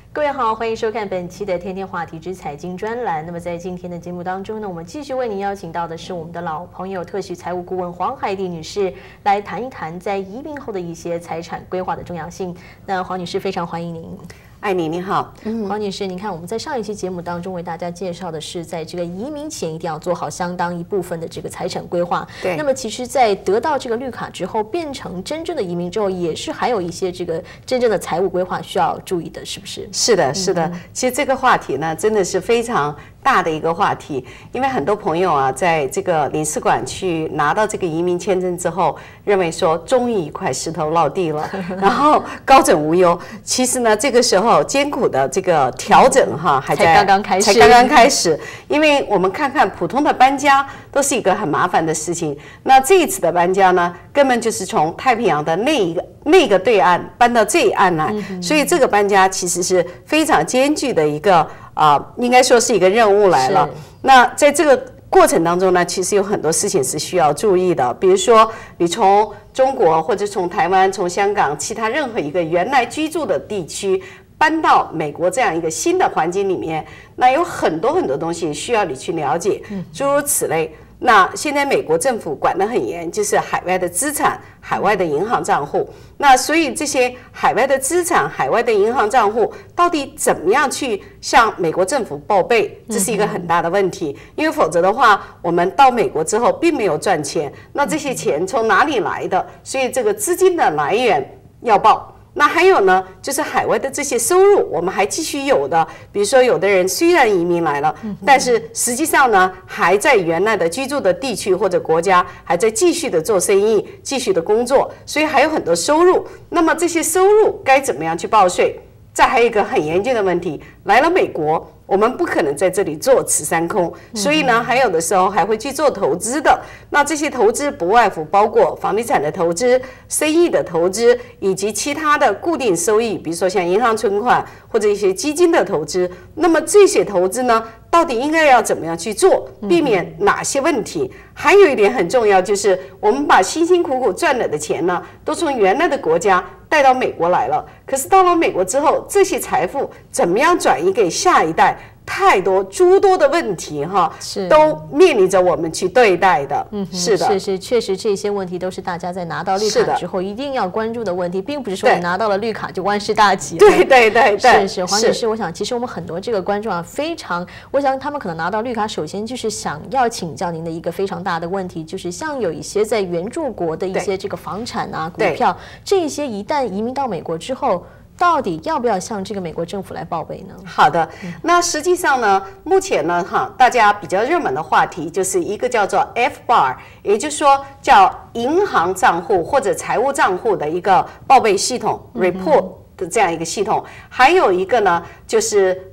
各位好，欢迎收看本期的天天话题之财经专栏。那么在今天的节目当中呢，我们继续为您邀请到的是我们的老朋友特许财务顾问黄海蒂女士，来谈一谈在移民后的一些财产规划的重要性。那黄女士非常欢迎您。 艾妮你好， 黄女士，您看我们在上一期节目当中为大家介绍的是，在这个移民前一定要做好相当一部分的这个财产规划。 对。 那么其实，在得到这个绿卡之后，变成真正的移民之后，也是还有一些这个真正的财务规划需要注意的，是不是？ 是的，是的。其实这个话题呢，真的是非常大的一个话题，因为很多朋友啊，在这个领事馆去拿到这个移民签证之后，认为说终于一块石头落地了，然后高枕无忧。其实呢，这个时候艰苦的这个调整哈，才刚刚开始。因为我们看看普通的搬家都是一个很麻烦的事情，那这一次的搬家呢，根本就是从太平洋的那个对岸搬到这一岸来，所以这个搬家其实是非常艰巨的一个应该说是一个任务来了。那在这个过程当中呢，其实有很多事情是需要注意的，比如说你从中国或者从台湾、从香港其他任何一个原来居住的地区搬到美国这样一个新的环境里面，那有很多东西需要你去了解，诸如此类。那现在美国政府管得很严，就是海外的资产、海外的银行账户。那所以这些海外的资产、海外的银行账户到底怎么样去向美国政府报备，这是一个很大的问题。因为否则的话，我们到美国之后并没有赚钱，那这些钱从哪里来的？所以这个资金的来源要报。那还有呢，就是海外的这些收入，我们还继续有的。比如说，有的人虽然移民来了，但是实际上呢，还在原来的居住的地区或者国家，还在继续的做生意，继续的工作，所以还有很多收入。那么这些收入该怎么样去报税？再还有一个很严峻的问题，来了美国，我们不可能在这里坐吃山空，所以呢，还有的时候还会去做投资的。那这些投资不外乎包括房地产的投资、生意的投资，以及其他的固定收益，比如说像银行存款或者一些基金的投资。那么这些投资呢，到底应该要怎么样去做，避免哪些问题？还有一点很重要，就是我们把辛辛苦苦赚来的钱呢，都从原来的国家带到美国来了。可是到了美国之后，这些财富怎么样转移给下一代？诸多的问题哈，都面临着我们去对待的。是的， 是，确实这些问题都是大家在拿到绿卡之后一定要关注的问题，并不是说你拿到了绿卡就万事大吉。 对， 是黄女士，我想其实我们很多这个观众啊，我想他们可能拿到绿卡，首先就是想要请教您的一个非常大的问题，就是像有一些在原住国的一些这个房产啊、股票，这一些一旦移民到美国之后，到底要不要向这个美国政府来报备呢？ 好的，那实际上呢，目前呢，大家比较热门的话题就是一个叫做 FBAR， 也就是说叫银行账户或者财务账户的一个报备系统 report 的这样一个系统，还有一个呢，就是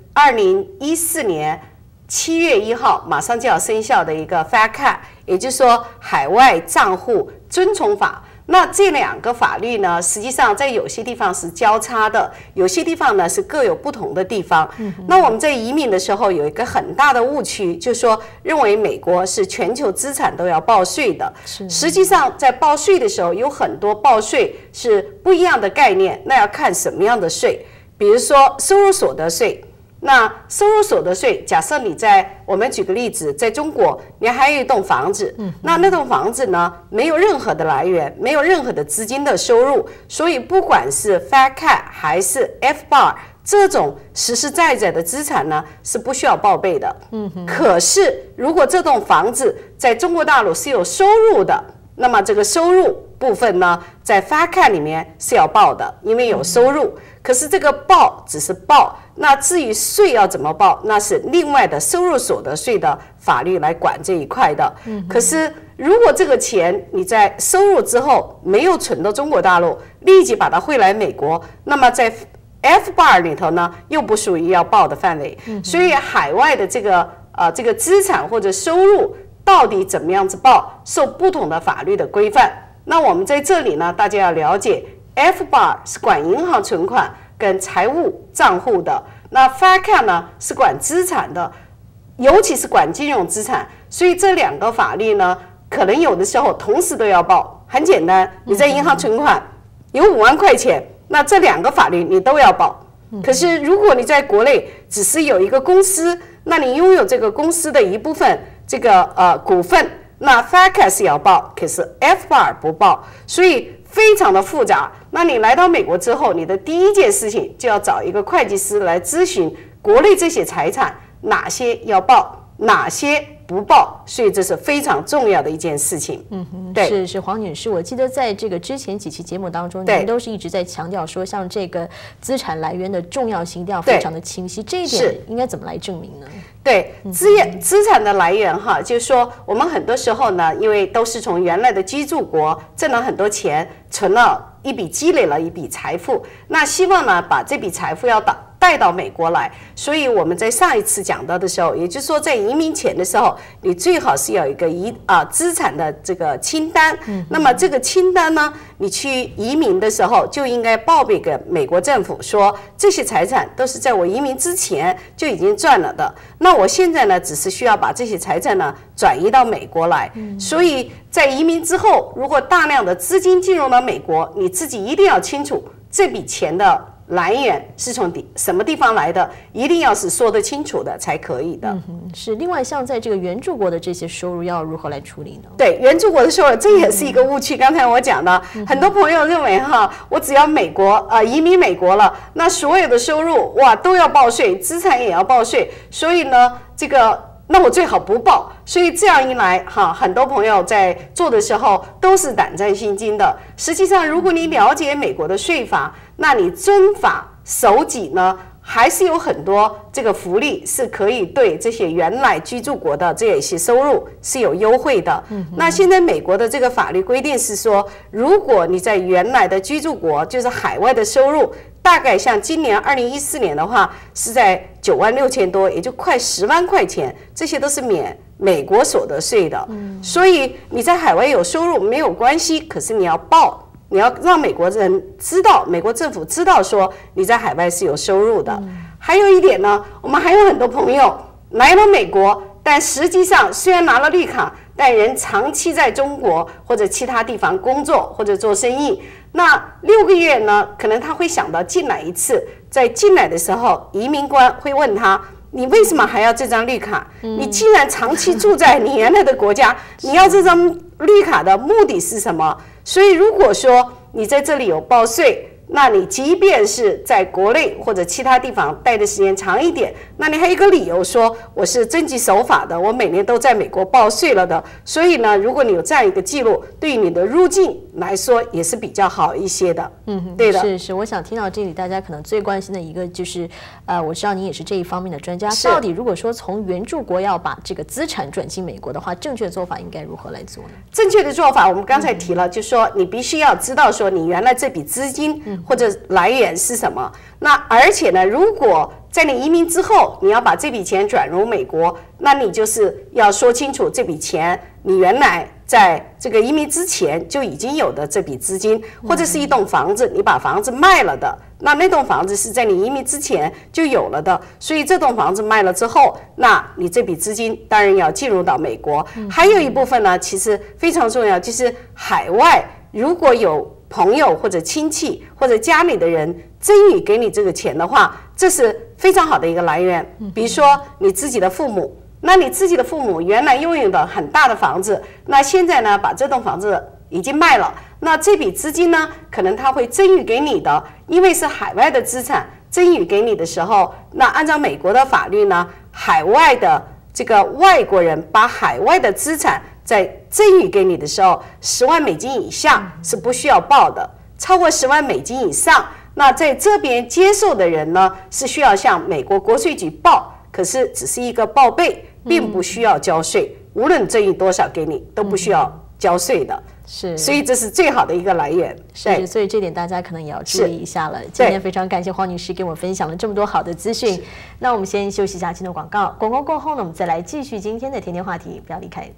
2014年7月1号马上就要生效的一个 FATCA， 也就是说海外账户遵从法。那这两个法律呢，实际上在有些地方是交叉的，有些地方呢是各有不同的地方。那我们在移民的时候有一个很大的误区，就是说认为美国是全球资产都要报税的。实际上在报税的时候，有很多报税是不一样的概念，那要看什么样的税。比如说收入所得税。那收入所得税，假设我们举个例子，在中国你还有一栋房子，那栋房子呢没有任何的来源，没有任何的资金的收入，所以不管是 FATCA 还是 FBAR 这种实实在在的资产呢是不需要报备的。可是如果这栋房子在中国大陆是有收入的，那么这个收入部分呢，在 FATCA 里面是要报的，因为有收入。可是这个报只是报，那至于税要怎么报，那是另外的收入所得税的法律来管这一块的。可是如果这个钱你在收入之后没有存到中国大陆，立即把它汇来美国，那么在 FBAR 里头呢，又不属于要报的范围。所以海外的这个资产或者收入到底怎么样子报，受不同的法律的规范。那我们在这里呢，大家要了解 FBAR 是管银行存款跟财务账户的，那 FATCA 呢是管资产的，尤其是管金融资产。所以这两个法律呢，可能有的时候同时都要报。很简单，你在银行存款有5万块钱，那这两个法律你都要报。 可是如果你在国内只是有一个公司，那你拥有这个公司的一部分这个股份，那 FATCA 要报，可是 FBAR 不报，所以非常的复杂。那你来到美国之后，你的第一件事情就要找一个会计师来咨询国内这些财产哪些要报，哪些不报，所以这是非常重要的一件事情。对， 是黄女士，我记得在这个之前几期节目当中，您都是一直在强调说，像这个资产来源的重要性一定要非常的清晰，这一点应该怎么来证明呢？ 对，资产的来源哈，就是说我们很多时候呢，因为都是从原来的居住国挣了很多钱，存了一笔，积累了一笔财富，那希望呢把这笔财富要带到美国来，所以我们在上一次讲到的时候，也就是说在移民前的时候，你最好是有一个资产的这个清单。那么这个清单呢，你去移民的时候就应该报备给美国政府，说这些财产都是在我移民之前就已经赚了的。那我现在呢，只是需要把这些财产呢转移到美国来。所以在移民之后，如果大量的资金进入到美国，你自己一定要清楚这笔钱的来源是从什么地方来的，一定要是说得清楚的才可以的。 是。另外，像在这个援助国的这些收入要如何来处理呢？ 对，援助国的收入，这也是一个误区。刚才我讲的，很多朋友认为哈，我只要移民美国了，那所有的收入哇都要报税，资产也要报税，所以呢，那我最好不报。所以这样一来哈，很多朋友在做的时候都是胆战心惊的。实际上，如果你了解美国的税法，那你遵法守纪呢，还是有很多这个福利是可以对这些原来居住国的这些收入是有优惠的。那现在美国的这个法律规定是说，如果你在原来的居住国，就是海外的收入，大概像今年2014年的话，是在96000多，也就快10万块钱，这些都是免美国所得税的。所以你在海外有收入没有关系，可是你要报。你要让美国人知道，美国政府知道说你在海外是有收入的。还有一点呢，我们还有很多朋友来了美国，但实际上虽然拿了绿卡，但人长期在中国或者其他地方工作或者做生意。那6个月呢，可能他会想到进来一次，在进来的时候，移民官会问他，你为什么还要这张绿卡？你既然长期住在你原来的国家，你要这张绿卡的目的是什么？所以如果说你在这里有报税，那你即便是在国内或者其他地方待的时间长一点，那你还有一个理由说我是遵纪守法的，我每年都在美国报税了的。所以呢，如果你有这样一个记录，对于你的入境来说也是比较好一些的。对的。 是。我想听到这里，大家可能最关心的一个就是，我知道你也是这一方面的专家。到底如果说从援助国要把这个资产转进美国的话，正确的做法应该如何来做呢？ 正确的做法，我们刚才提了，就是说你必须要知道说你原来这笔资金或者来源是什么。那而且呢，如果在你移民之后，你要把这笔钱转入美国，那你就是要说清楚这笔钱你原来在这个移民之前就已经有的这笔资金，或者是一栋房子，你把房子卖了的，那栋房子是在你移民之前就有了的，所以这栋房子卖了之后，那你这笔资金当然要进入到美国。还有一部分呢，其实非常重要，就是海外如果有朋友或者亲戚或者家里的人赠予给你这个钱的话，这是非常好的一个来源。比如说你自己的父母，那你自己的父母原来拥有的很大的房子，那现在呢把这栋房子已经卖了，那这笔资金呢可能他会赠予给你的，因为是海外的资产，赠予给你的时候，那按照美国的法律呢，海外的这个外国人把海外的资产在赠予给你的时候，10万美金以下是不需要报的，超过10万美金以上，那在这边接受的人呢是需要向美国国税局报，可是只是一个报备，并不需要交税，无论赠予多少给你都不需要交税的。 是， 所以这是最好的一个来源。 是，所以这点大家可能也要注意一下了。今天非常感谢黄女士给我们分享了这么多好的资讯。那我们先休息一下，进入广告。广告过后呢，我们再来继续今天的天天话题，不要离开。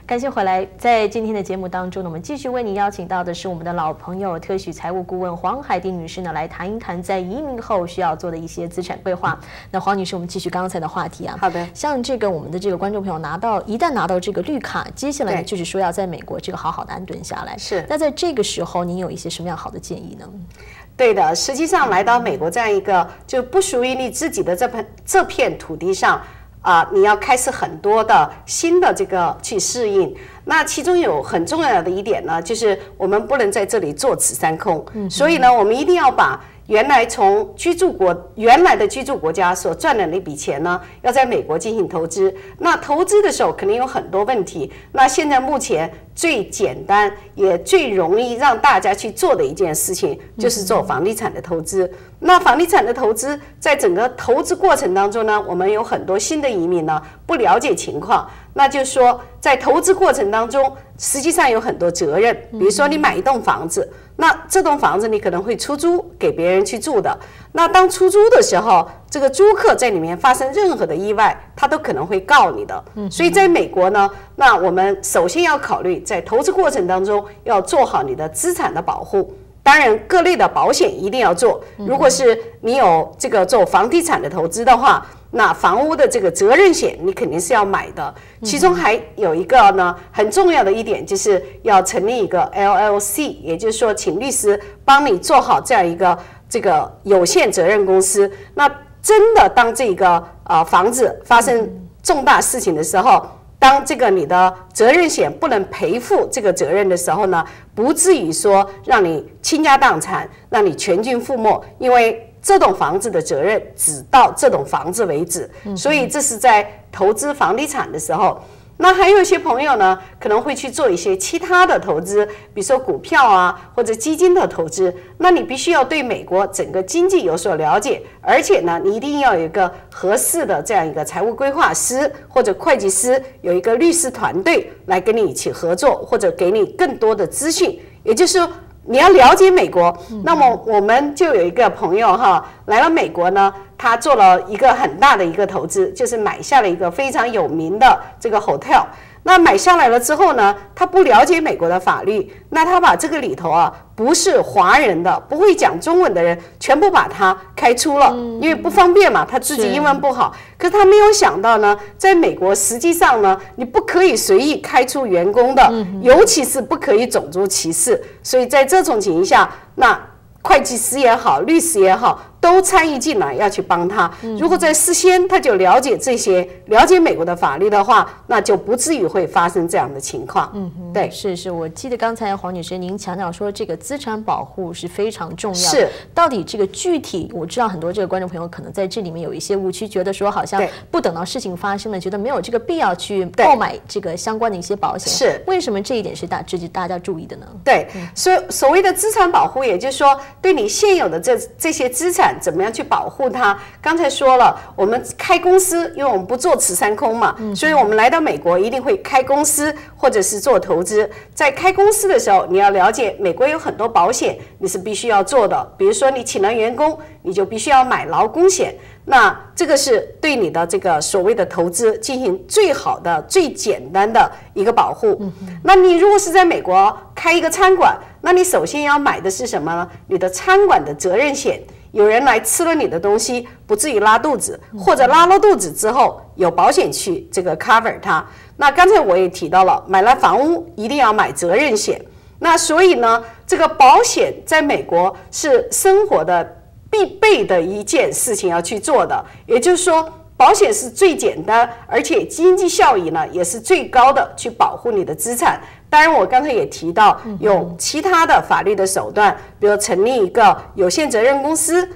感谢回来，在今天的节目当中呢，我们继续为您邀请到的是我们的老朋友特许财务顾问黄海婷女士呢，来谈一谈在移民后需要做的一些资产规划。那黄女士，我们继续刚才的话题啊。 好的。 像这个我们的这个观众朋友一旦拿到这个绿卡，接下来呢就是说要在美国这个好好的安顿下来。 是。 那在这个时候，您有一些什么样好的建议呢？ 对的，实际上来到美国这样一个就不属于你自己的这片土地上。你要开始很多的新的这个去适应，那其中有很重要的一点呢，就是我们不能在这里坐吃山空，所以呢，我们一定要把原来从原来的居住国家所赚的那笔钱呢，要在美国进行投资。那投资的时候肯定有很多问题，那现在目前最简单也最容易让大家去做的一件事情，就是做房地产的投资。那房地产的投资，在整个投资过程当中呢，我们有很多新的移民呢不了解情况，那就是说在投资过程当中，实际上有很多责任。比如说你买一栋房子，那这栋房子你可能会出租给别人去住的，那当出租的时候，这个租客在里面发生任何的意外，他都可能会告你的。所以在美国呢，那我们首先要考虑在投资过程当中要做好你的资产的保护。当然，各类的保险一定要做。如果是你有这个做房地产的投资的话，那房屋的这个责任险你肯定是要买的。其中还有一个呢，很重要的一点就是要成立一个 LLC， 也就是说，请律师帮你做好这样一个这个有限责任公司。那真的当这个房子发生重大事情的时候，当这个你的责任险不能赔付这个责任的时候呢，不至于说让你倾家荡产，让你全军覆没，因为这栋房子的责任只到这栋房子为止。所以这是在投资房地产的时候。那还有一些朋友呢，可能会去做一些其他的投资，比如说股票啊，或者基金的投资。那你必须要对美国整个经济有所了解，而且呢，你一定要有一个合适的这样一个财务规划师或者会计师，有一个律师团队来跟你一起合作，或者给你更多的资讯。也就是说，你要了解美国。那么我们就有一个朋友哈，来了美国呢，他做了一个很大的一个投资，就是买下了一个非常有名的这个 hotel。那买下来了之后呢，他不了解美国的法律，那他把这个里头不是华人的、不会讲中文的人全部把他开除了，因为不方便嘛，他自己英文不好。可是他没有想到呢，在美国实际上呢，你不可以随意开除员工的，尤其是不可以种族歧视。所以在这种情况下，那会计师也好，律师也好，都参与进来要去帮他。如果在事先他就了解这些，了解美国的法律的话，那就不至于会发生这样的情况。对， 是，我记得刚才黄女士您强调说，这个资产保护是非常重要的。 是， 到底这个具体，我知道很多这个观众朋友可能在这里面有一些误区，觉得说好像不等到事情发生了，觉得没有这个必要去购买这个相关的一些保险。 是， 为什么这一点是大家注意的呢？ 对，所谓的资产保护，也就是说，对你现有的这些资产怎么样去保护它？刚才说了，我们开公司，因为我们不做吃山空嘛，所以我们来到美国一定会开公司或者是做投资。在开公司的时候，你要了解美国有很多保险你是必须要做的，比如说你请了员工，你就必须要买劳工险。那这个是对你的这个所谓的投资进行最好的、最简单的一个保护。那你如果是在美国开一个餐馆，那你首先要买的是什么呢？你的餐馆的责任险，有人来吃了你的东西，不至于拉肚子，或者拉了肚子之后有保险去这个 cover 它。那刚才我也提到了，买了房屋一定要买责任险。那所以呢，这个保险在美国是生活的必备的一件事情要去做的，也就是说，保险是最简单，而且经济效益呢也是最高的，去保护你的资产。当然，我刚才也提到有其他的法律的手段，比如成立一个有限责任公司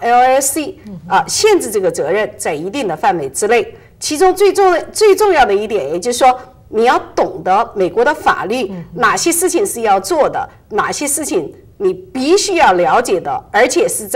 LLC 限制这个责任在一定的范围之内。其中最重要的一点，也就是说，你要懂得美国的法律，哪些事情是要做的，哪些事情你必须要了解的，而且是在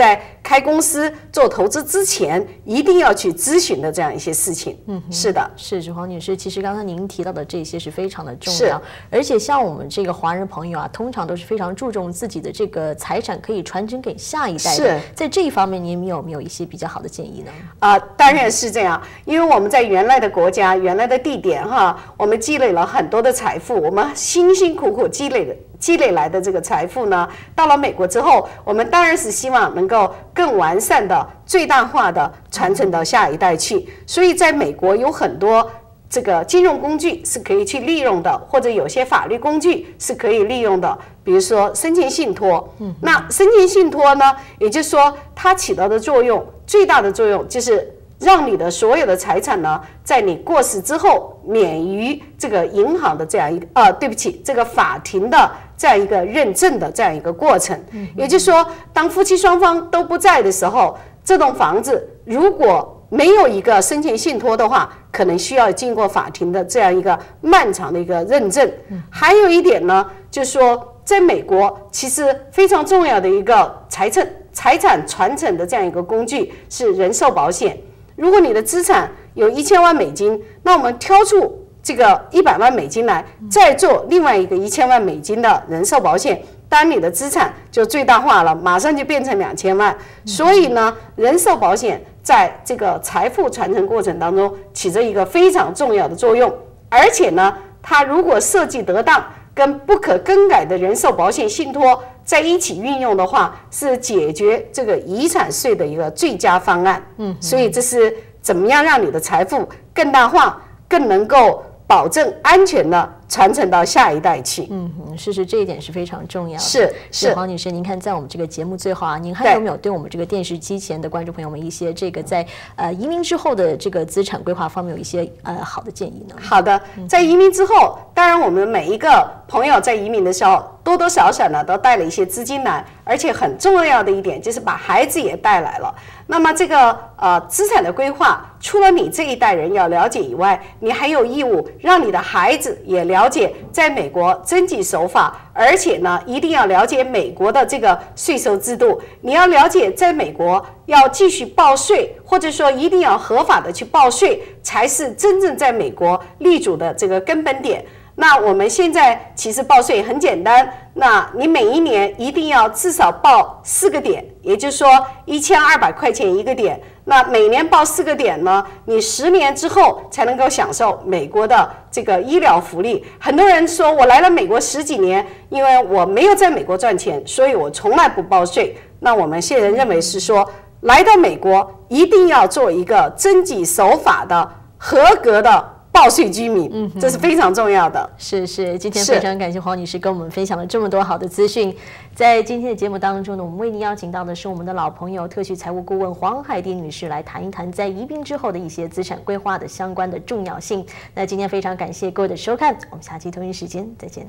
开公司做投资之前，一定要去咨询的这样一些事情。是的， 是黄女士，其实刚才您提到的这些是非常的重要，而且像我们这个华人朋友啊，通常都是非常注重自己的这个财产可以传承给下一代的。在这一方面，您有没有一些比较好的建议呢？ 当然是这样，因为我们在原来的国家、原来的地点哈，我们积累了很多的财富，我们辛辛苦苦积累来的这个财富呢，到了美国之后，我们当然是希望能够更完善的、最大化的传承到下一代去。所以在美国有很多这个金融工具是可以去利用的，或者有些法律工具是可以利用的，比如说生前信托。那生前信托呢，也就是说它起到的作用，最大的作用就是让你的所有的财产呢，在你过世之后，免于这个银行的这样一个对不起，这个法庭的这样一个认证的这样一个过程。也就是说，当夫妻双方都不在的时候，这栋房子如果没有一个生前信托的话，可能需要经过法庭的这样一个漫长的一个认证。还有一点呢，就是说，在美国其实非常重要的一个财产传承的这样一个工具是人寿保险。如果你的资产有1000万美金，那我们挑出这个100万美金来，再做另外一个1000万美金的人寿保险，当然你的资产就最大化了，马上就变成2000万。所以呢，人寿保险在这个财富传承过程当中起着一个非常重要的作用，而且呢，它如果设计得当，跟不可更改的人寿保险信托在一起运用的话，是解决这个遗产税的一个最佳方案。所以这是怎么样让你的财富更大化，更能够保证安全的传承到下一代去。 是这一点是非常重要的。 是黄女士，您看在我们这个节目最后啊，您还有没有对我们这个电视机前的观众朋友们一些这个在移民之后的这个资产规划方面有一些好的建议呢？ 好的，在移民之后，当然我们每一个朋友在移民的时候，多多少少呢都带了一些资金来，而且很重要的一点就是把孩子也带来了。那么这个资产的规划，除了你这一代人要了解以外，你还有义务让你的孩子也了解在美国征集手法，而且呢一定要了解美国的这个税收制度。你要了解在美国要继续报税，或者说一定要合法的去报税，才是真正在美国立足的这个根本点。那我们现在其实报税很简单，那你每一年一定要至少报4个点，也就是说1200块钱一个点。那每年报4个点呢，你10年之后才能够享受美国的这个医疗福利。很多人说我来了美国10几年，因为我没有在美国赚钱，所以我从来不报税。那我们现在认为是说，来到美国一定要做一个遵纪守法的合格的报税居民，这是非常重要的。 是，今天非常感谢黄女士跟我们分享了这么多好的资讯。在今天的节目当中呢，我们为您邀请到的是我们的老朋友特许财务顾问黄海迪女士，来谈一谈在移民之后的一些资产规划的相关的重要性。那今天非常感谢各位的收看，我们下期同一时间再见。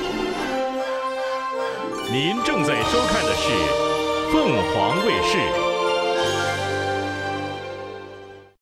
您正在收看的是凤凰卫视。